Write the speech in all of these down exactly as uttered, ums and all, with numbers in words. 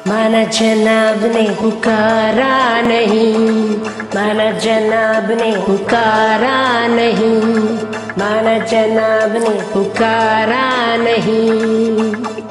माना जनाब ने पुकारा नहीं, माना जनाब ने पुकारा नहीं, माना जनाब ने पुकारा नहीं।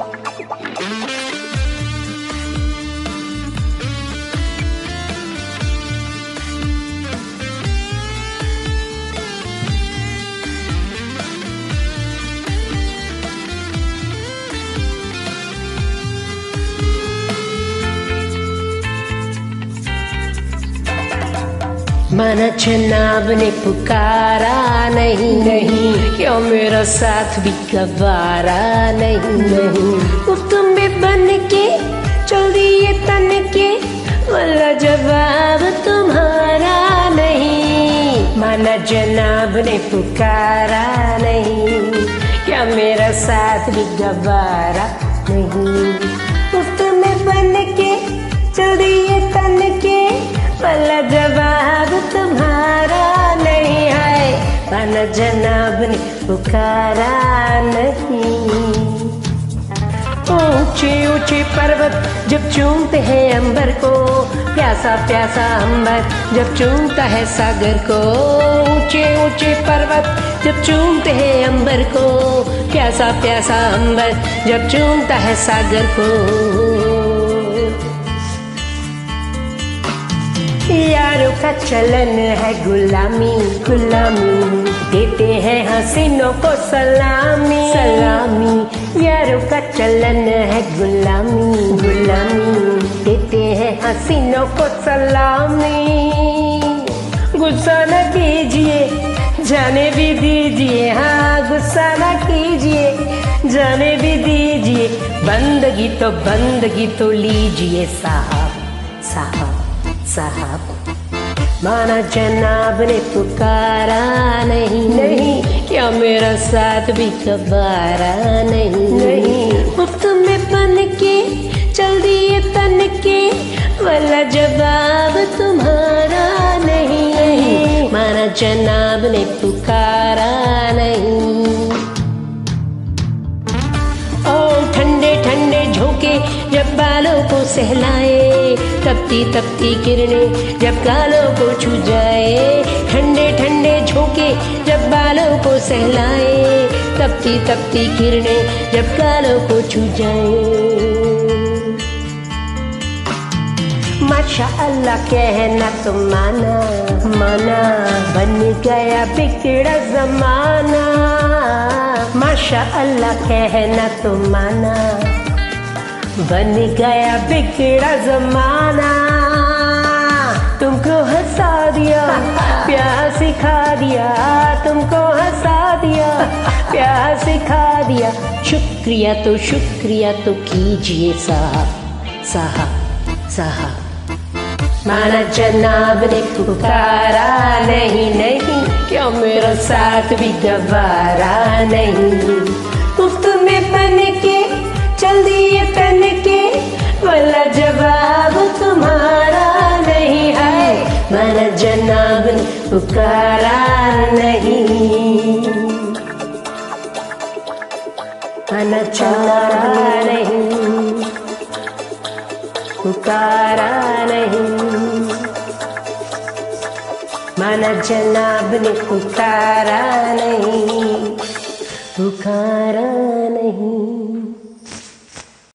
माना जनाब ने पुकारा नहीं, नहीं क्यों मेरा साथ भी गवारा नहीं, नहीं मुफ्त में बन के चल दिए तन के, वाला जवाब तुम्हारा नहीं। माना जनाब ने पुकारा नहीं, क्या मेरा साथ भी गवारा नहीं। मुफ्त में बन के चल दिए तन के, वाला जवाब तुम्हारा नहीं है। माना जनाब ने पुकारा नहीं। ऊंचे ऊंचे पर्वत जब चूमते हैं अंबर को, प्यासा प्यासा अंबर जब चूमता है सागर को। ऊंचे ऊंचे पर्वत जब चूमते हैं अंबर को, प्यासा प्यासा अंबर जब चूमता है सागर को। यारों का चलन है गुलामी, गुलामी देते हैं हसीनों को सलामी, सलामी। यारों का चलन है गुलामी, गुलामी देते हैं हसीनों को सलामी। गुस्सा न कीजिए जाने भी दीजिए, हाँ गुस्सा न कीजिए जाने भी दीजिए। बंदगी तो बंदगी तो लीजिए साहब, साहब, साहब। माना जनाब ने पुकारा नहीं, नहीं क्या मेरा साथ भी गवारा नहीं, नहीं मुफ्त में बन के चल दिए तन के, वाला जवाब तुम्हारा नहीं, नहीं माना जनाब ने पुकारा नहीं। ओ ठंडे ठंडे झोंके जब बालों को सहलाए, तपती तपती किरणें जब गालों को छू जाए। ठंडे ठंडे झोंके जब बालों को सहलाए, तपती तपती किरणें जब गालों को छू जाए। माशा अल्लाह कहना तो माना, माना बन गया बिगड़ा जमाना। माशा अल्लाह कहना तो माना, बन गया बिगड़ा जमाना। तुमको हंसा दिया प्यार सिखा दिया, तुमको हंसा दिया प्यार सिखा दिया। शुक्रिया तो शुक्रिया तो कीजिए साहब, साहब, साहब। माना जनाब ने पुकारा नहीं, नहीं क्यों मेरा साथ भी गवारा नहीं। मुफ्त में बन के चल दिए तन के, वाला जवाब तुम्हारा नहीं है। माना जनाब ने पुकारा नहीं, माना जनाब नहीं पुकारा नहीं। माना जनाब ने पुकारा नहीं, पुकारा नहीं।